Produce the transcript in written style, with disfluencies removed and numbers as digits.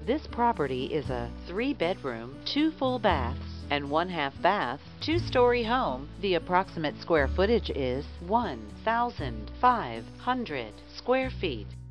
This property is a 3-bedroom, 2 full baths, and 1/2 bath, 2-story home. The approximate square footage is 1,500 square feet.